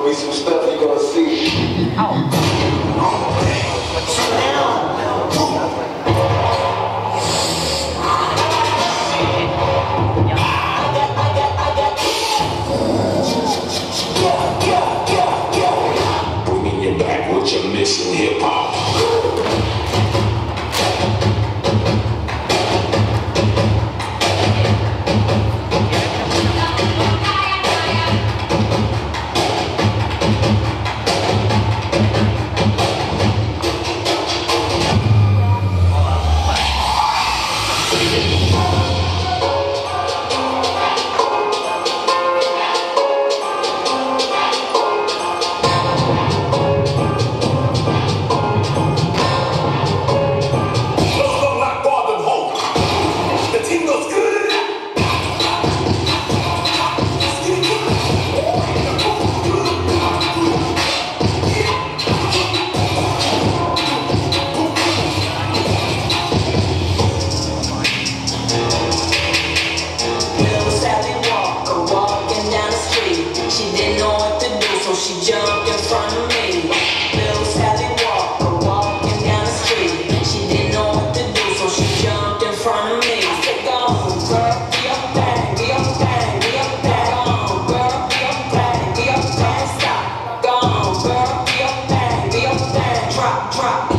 isso nos tráfico assim. Bringing you back what you're missing, hip hop. She jumped in front of me. Little Sally Walker walking down the street. She didn't know what to do, so she jumped in front of me. I said, go on, girl, be your thing, be your thing, be your thing. Go on, girl, be your thing, be your thing. Stop. Go on, girl, be your thing, be your thing. Drop, drop.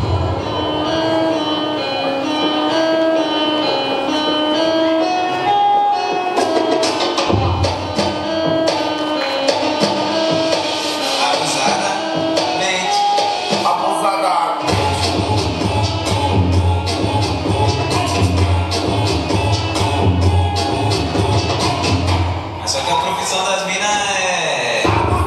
Só que a profissão das minas é...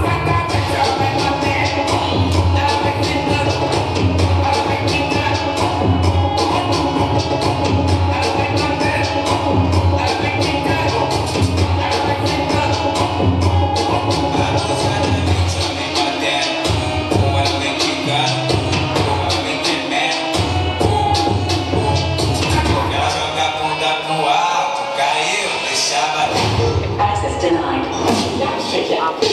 Ela joga a bunda pro alto, caiu, deixava... Access denied.